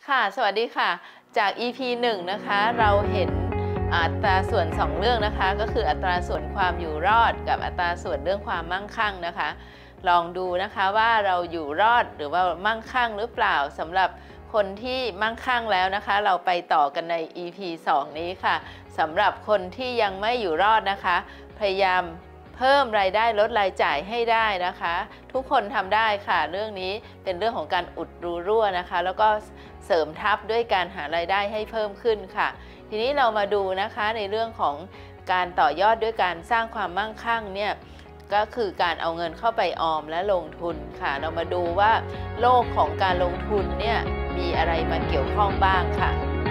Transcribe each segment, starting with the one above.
ค่ะสวัสดีค่ะจาก EP 1นะคะเราเห็นอัตราส่วน2เรื่องนะคะก็คืออัตราส่วนความอยู่รอดกับอัตราส่วนเรื่องความมั่งคั่งนะคะลองดูนะคะว่าเราอยู่รอดหรือว่ามั่งคั่งหรือเปล่าสำหรับคนที่มั่งคั่งแล้วนะคะเราไปต่อกันใน EP 2นี้ค่ะสำหรับคนที่ยังไม่อยู่รอดนะคะพยายามเพิ่มรายได้ลดรายจ่ายให้ได้นะคะทุกคนทำได้ค่ะเรื่องนี้เป็นเรื่องของการอุดรูรั่วนะคะแล้วก็เสริมทับด้วยการหารายได้ให้เพิ่มขึ้นค่ะทีนี้เรามาดูนะคะในเรื่องของการต่อยอดด้วยการสร้างความมั่งคั่งเนี่ยก็คือการเอาเงินเข้าไปออมและลงทุนค่ะเรามาดูว่าโลกของการลงทุนเนี่ยมีอะไรมาเกี่ยวข้องบ้างค่ะ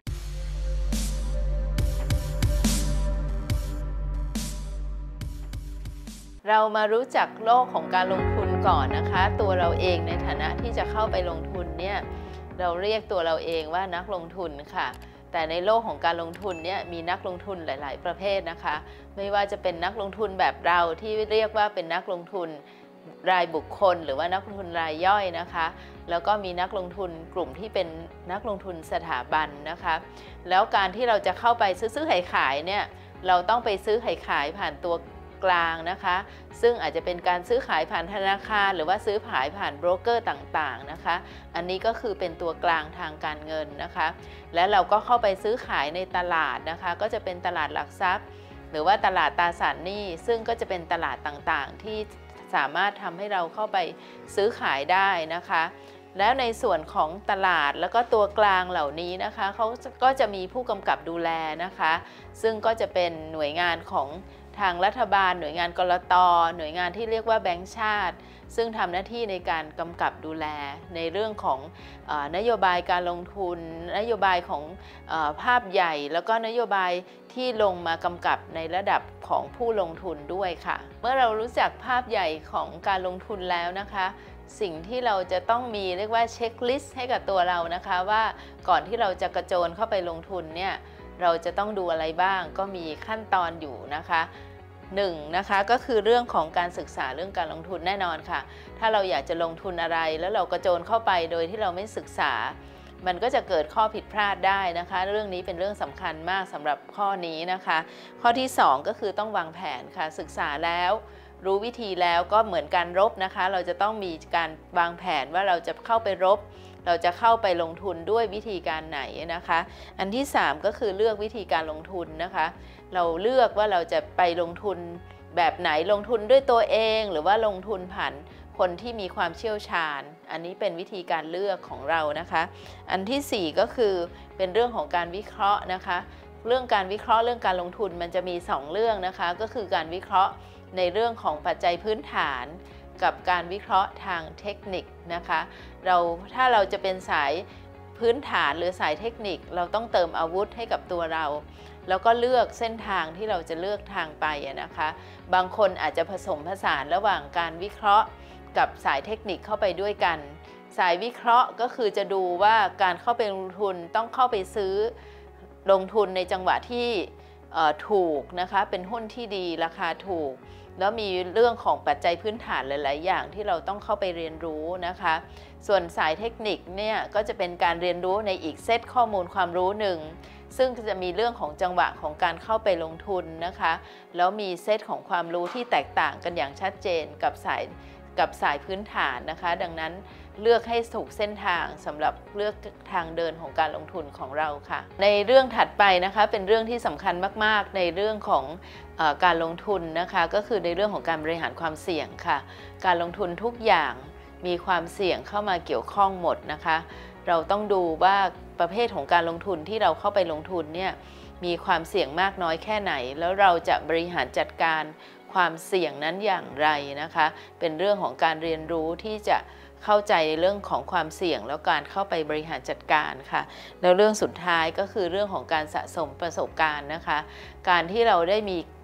เรามารู้จักโลกของการลงทุนก่อนนะคะตัวเราเองในฐานะที่จะเข้าไปลงทุนเนี่ยเราเรียกตัวเราเองว่านักลงทุนค่ะแต่ในโลกของการลงทุนเนี่ยมีนักลงทุนหลายๆประเภทนะคะไม่ว่าจะเป็นนักลงทุนแบบเราที่เรียกว่าเป็นนักลงทุนรายบุคคลหรือว่านักลงทุนรายย่อยนะคะแล้วก็มีนักลงทุนกลุ่มที่เป็นนักลงทุนสถาบันนะคะแล้วการที่เราจะเข้าไปซื้อขายเนี่ยเราต้องไปซื้อขายผ่านตัวกลางนะคะซึ่งอาจจะเป็นการซื้อขายผ่านธนาคารหรือว่าซื้อขายผ่านโบรกเกอร์ต่างๆนะคะอันนี้ก็คือเป็นตัวกลางทางการเงินนะคะและเราก็เข้าไปซื้อขายในตลาดนะคะก็จะเป็นตลาดหลักทรัพย์หรือว่าตลาดตราสารหนี้ซึ่งก็จะเป็นตลาดต่างๆที่สามารถทำให้เราเข้าไปซื้อขายได้นะคะแล้วในส่วนของตลาดแล้วก็ตัวกลางเหล่านี้นะคะเขาก็จะมีผู้กำกับดูแลนะคะซึ่งก็จะเป็นหน่วยงานของทางรัฐบาลหน่วยงานกลต.หน่วยงานที่เรียกว่าแบงก์ชาติซึ่งทำหน้าที่ในการกำกับดูแลในเรื่องของนโยบายการลงทุนนโยบายของภาพใหญ่แล้วก็นโยบายที่ลงมากำกับในระดับของผู้ลงทุนด้วยค่ะเมื่อเรารู้จักภาพใหญ่ของการลงทุนแล้วนะคะสิ่งที่เราจะต้องมีเรียกว่าเช็คลิสต์ให้กับตัวเรานะคะว่าก่อนที่เราจะกระโจนเข้าไปลงทุนเนี่ยเราจะต้องดูอะไรบ้างก็มีขั้นตอนอยู่นะคะนะคะก็คือเรื่องของการศึกษาเรื่องการลงทุนแน่นอนค่ะถ้าเราอยากจะลงทุนอะไรแล้วเรากระโจนเข้าไปโดยที่เราไม่ศึกษามันก็จะเกิดข้อผิดพลาดได้นะคะเรื่องนี้เป็นเรื่องสำคัญมากสำหรับข้อนี้นะคะข้อที่2ก็คือต้องวางแผนค่ะศึกษาแล้วรู้วิธีแล้วก็เหมือนการรบนะคะเราจะต้องมีการวางแผนว่าเราจะเข้าไปรบเราจะเข้าไปลงทุนด้วยวิธีการไหนนะคะอันที่3ก็คือเลือกวิธีการลงทุนนะคะเราเลือกว่าเราจะไปลงทุนแบบไหนลงทุนด้วยตัวเองหรือว่าลงทุนผ่านคนที่มีความเชี่ยวชาญอันนี้เป็นวิธีการเลือกของเรานะคะอันที่4ก็คือเป็นเรื่องของการวิเคราะห์นะคะเรื่องการวิเคราะห์เรื่องการลงทุนมันจะมี2เรื่องนะคะก็คือการวิเคราะห์ในเรื่องของปัจจัยพื้นฐานกับการวิเคราะห์ทางเทคนิคนะคะถ้าเราจะเป็นสายพื้นฐานหรือสายเทคนิคเราต้องเติมอาวุธให้กับตัวเราแล้วก็เลือกเส้นทางที่เราจะเลือกทางไปนะคะบางคนอาจจะผสมผสานระหว่างการวิเคราะห์กับสายเทคนิคเข้าไปด้วยกันสายวิเคราะห์ก็คือจะดูว่าการเข้าไปลงทุนต้องเข้าไปซื้อลงทุนในจังหวะที่ถูกนะคะเป็นหุ้นที่ดีราคาถูกแล้วมีเรื่องของปัจจัยพื้นฐานหลายๆอย่างที่เราต้องเข้าไปเรียนรู้นะคะส่วนสายเทคนิคเนี่ยก็จะเป็นการเรียนรู้ในอีกเซตข้อมูลความรู้หนึ่งซึ่งจะมีเรื่องของจังหวะของการเข้าไปลงทุนนะคะแล้วมีเซตของความรู้ที่แตกต่างกันอย่างชัดเจนกับสายพื้นฐานนะคะดังนั้นเลือกให้ถูกเส้นทางสำหรับเลือกทางเดินของการลงทุนของเราค่ะในเรื่องถัดไปนะคะเป็นเรื่องที่สำคัญมากๆในเรื่องของการลงทุนนะคะก็คือในเรื่องของการบริหารความเสี่ยงค่ะการลงทุนทุกอย่างมีความเสี่ยงเข้ามาเกี่ยวข้องหมดนะคะเราต้องดูว่าประเภทของการลงทุนที่เราเข้าไปลงทุนเนี่ยมีความเสี่ยงมากน้อยแค่ไหนแล้วเราจะบริหารจัดการความเสี่ยงนั้นอย่างไรนะคะเป็นเรื่องของการเรียนรู้ที่จะเข้าใจในเรื่องของความเสี่ยงแล้วการเข้าไปบริหารจัดการค่ะแล้วเรื่องสุดท้ายก็คือเรื่องของการสะสมประสบการณ์นะคะการที่เราได้มี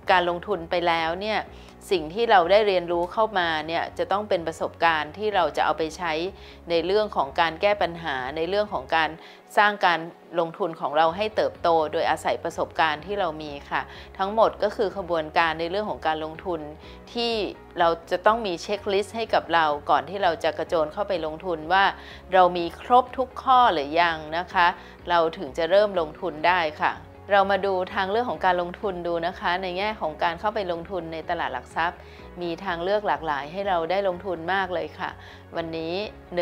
การลงทุนไปแล้วเนี่ยสิ่งที่เราได้เรียนรู้เข้ามาเนี่ยจะต้องเป็นประสบการณ์ที่เราจะเอาไปใช้ในเรื่องของการแก้ปัญหาในเรื่องของการสร้างการลงทุนของเราให้เติบโตโดยอาศัยประสบการณ์ที่เรามีค่ะทั้งหมดก็คือขบวนการในเรื่องของการลงทุนที่เราจะต้องมีเช็คลิสต์ให้กับเราก่อนที่เราจะกระโจนเข้าไปลงทุนว่าเรามีครบทุกข้อหรือยังนะคะเราถึงจะเริ่มลงทุนได้ค่ะเรามาดูทางเลือกของการลงทุนดูนะคะในแง่ของการเข้าไปลงทุนในตลาดหลักทรัพย์มีทางเลือกหลากหลายให้เราได้ลงทุนมากเลยค่ะวันนี้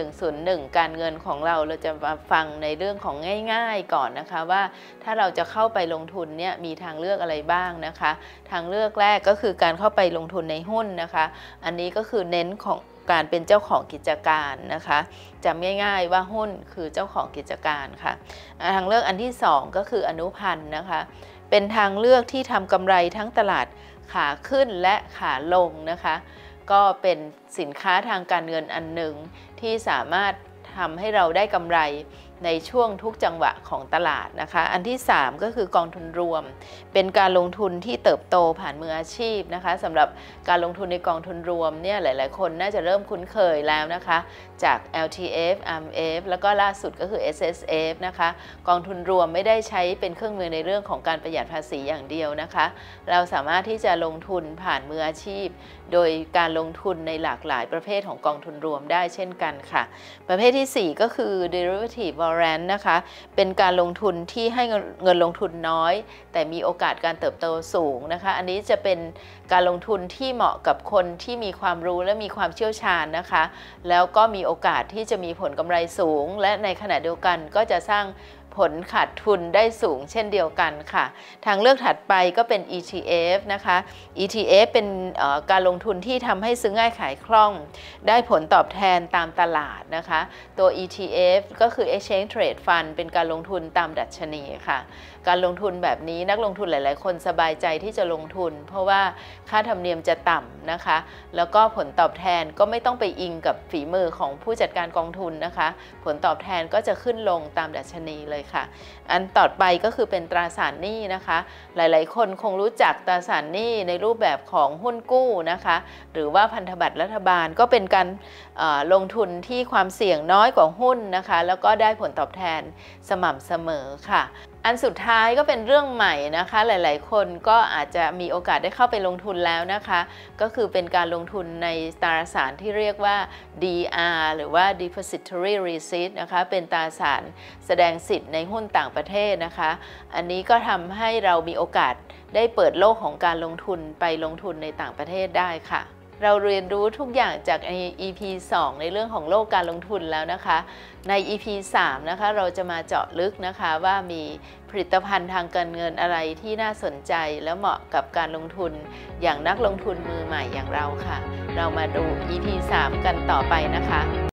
101การเงินของเราจะมาฟังในเรื่องของง่ายๆก่อนนะคะว่าถ้าเราจะเข้าไปลงทุนเนี่ยมีทางเลือกอะไรบ้างนะคะทางเลือกแรกก็คือการเข้าไปลงทุนในหุ้นนะคะอันนี้ก็คือเน้นของการเป็นเจ้าของกิจการนะคะจำง่ายๆว่าหุ้นคือเจ้าของกิจการค่ะทางเลือกอันที่2ก็คืออนุพันธ์นะคะเป็นทางเลือกที่ทำกำไรทั้งตลาดขาขึ้นและขาลงนะคะก็เป็นสินค้าทางการเงินอันหนึ่งที่สามารถทำให้เราได้กำไรในช่วงทุกจังหวะของตลาดนะคะอันที่3ก็คือกองทุนรวมเป็นการลงทุนที่เติบโตผ่านมืออาชีพนะคะสำหรับการลงทุนในกองทุนรวมเนี่ยหลายๆคนน่าจะเริ่มคุ้นเคยแล้วนะคะจาก LTF RMF แล้วก็ล่าสุดก็คือ SSF นะคะกองทุนรวมไม่ได้ใช้เป็นเครื่องมือในเรื่องของการประหยัดภาษีอย่างเดียวนะคะเราสามารถที่จะลงทุนผ่านมืออาชีพโดยการลงทุนในหลากหลายประเภทของกองทุนรวมได้เช่นกันค่ะประเภทที่4ก็คือ derivative warrant นะคะเป็นการลงทุนที่ให้เงินลงทุนน้อยแต่มีโอกาสการเติบโตสูงนะคะอันนี้จะเป็นการลงทุนที่เหมาะกับคนที่มีความรู้และมีความเชี่ยวชาญนะคะแล้วก็มีโอกาสที่จะมีผลกำไรสูงและในขณะเดียวกันก็จะสร้างผลขาดทุนได้สูงเช่นเดียวกันค่ะทางเลือกถัดไปก็เป็น ETF นะคะ ETF เป็นการลงทุนที่ทำให้ซื้อง่ายขายคล่องได้ผลตอบแทนตามตลาดนะคะตัว ETF ก็คือ Exchange Trade Fund เป็นการลงทุนตามดัชนีค่ะการลงทุนแบบนี้นักลงทุนหลายๆคนสบายใจที่จะลงทุนเพราะว่าค่าธรรมเนียมจะต่ำนะคะแล้วก็ผลตอบแทนก็ไม่ต้องไปอิงกับฝีมือของผู้จัดการกองทุนนะคะผลตอบแทนก็จะขึ้นลงตามดัชนีเลยค่ะอันต่อไปก็คือเป็นตราสารหนี้นะคะหลายๆคนคงรู้จักตราสารหนี้ในรูปแบบของหุ้นกู้นะคะหรือว่าพันธบัตรรัฐบาลก็เป็นการลงทุนที่ความเสี่ยงน้อยกว่าหุ้นนะคะแล้วก็ได้ผลตอบแทนสม่ำเสมอค่ะอันสุดท้ายก็เป็นเรื่องใหม่นะคะหลายๆคนก็อาจจะมีโอกาสได้เข้าไปลงทุนแล้วนะคะก็คือเป็นการลงทุนในตราสารที่เรียกว่า DR หรือว่า Depository Receipt นะคะเป็นตราสารแสดงสิทธิ์ในหุ้นต่างประเทศนะคะอันนี้ก็ทำให้เรามีโอกาสได้เปิดโลกของการลงทุนไปลงทุนในต่างประเทศได้ค่ะเราเรียนรู้ทุกอย่างจาก EP 2 ในเรื่องของโลกการลงทุนแล้วนะคะใน EP 3 นะคะเราจะมาเจาะลึกนะคะว่ามีผลิตภัณฑ์ทางการเงินอะไรที่น่าสนใจและเหมาะกับการลงทุนอย่างนักลงทุนมือใหม่อย่างเราค่ะเรามาดู EP 3 กันต่อไปนะคะ